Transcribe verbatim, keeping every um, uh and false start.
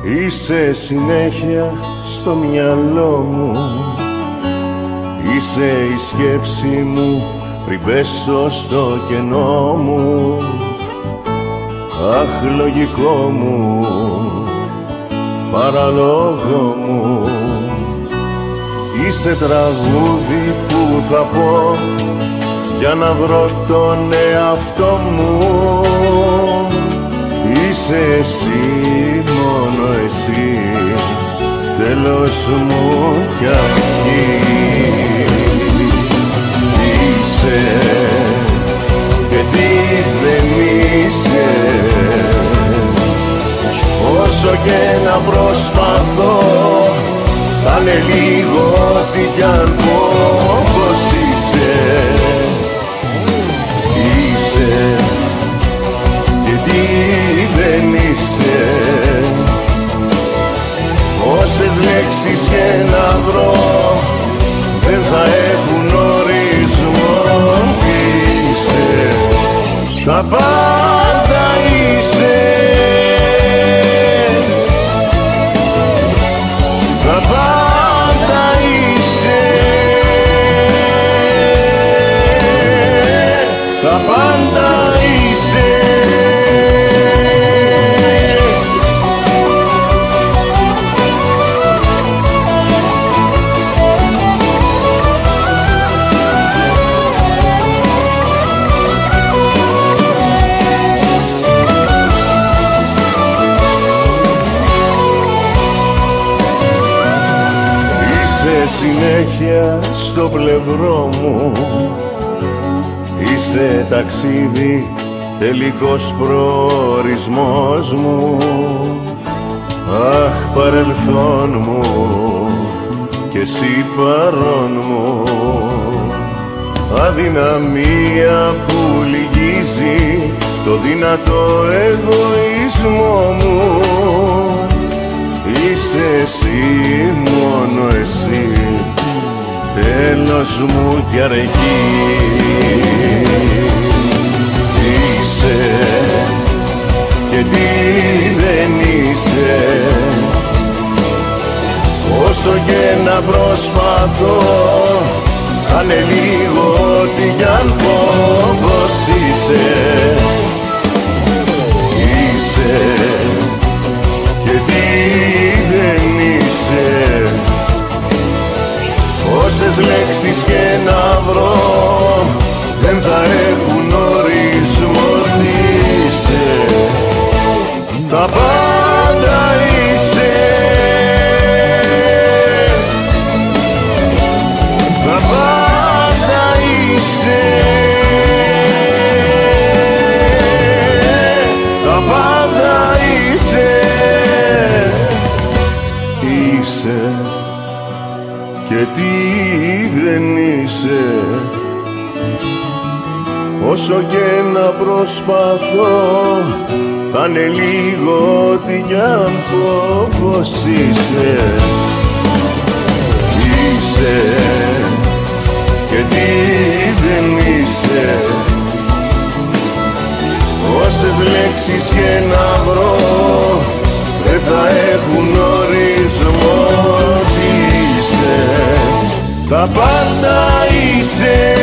Είσαι συνέχεια στο μυαλό μου, είσαι η σκέψη μου πριν πέσω στο κενό μου. Αχ, λογικό μου, παραλόγο μου, είσαι τραγούδι που θα πω για να βρω τον εαυτό μου. Είσαι εσύ, μόνο εσύ, τέλος μου κι αρχή. Είσαι και τι δεν είσαι, όσο και να προσπαθώ θα είναι λίγο τι κι αν πω πως είσαι. Είσαι και τι δεν είσαι, όσες λέξεις και να βρω δεν θα έχουν ορισμό. Είσαι τα πάντα, είσαι τα πάντα, είσαι τα πάντα, είσαι. Συνέχεια στο πλευρό μου, είσαι ταξίδι, τελικός προορισμός μου. Αχ, παρελθόν μου και εσύ παρόν μου, αδυναμία που λυγίζει το δυνατό εγωισμό μου. Είσαι εσύ, μόνο εσύ, τέλος μου κι αρχή. Είσαι και τι δεν είσαι, όσο και να προσπαθώ θα είναι λίγο τι κι αν πω πως είσαι. Είσαι και τι δεν είσαι, όσες λέξεις και να βρω δεν θα έχουν ορισμό. Είσαι τα πάντα, είσαι τα πάντα, είσαι τα πάντα, είσαι. Είσαι και τι δεν είσαι, όσο και να προσπαθώ θα είναι λίγο τι κι αν πω πως είσαι. Είσαι και τι δεν είσαι, όσες λέξεις και να βρω δεν θα έχουν ορισμό. Είσαι τα πάντα, είσαι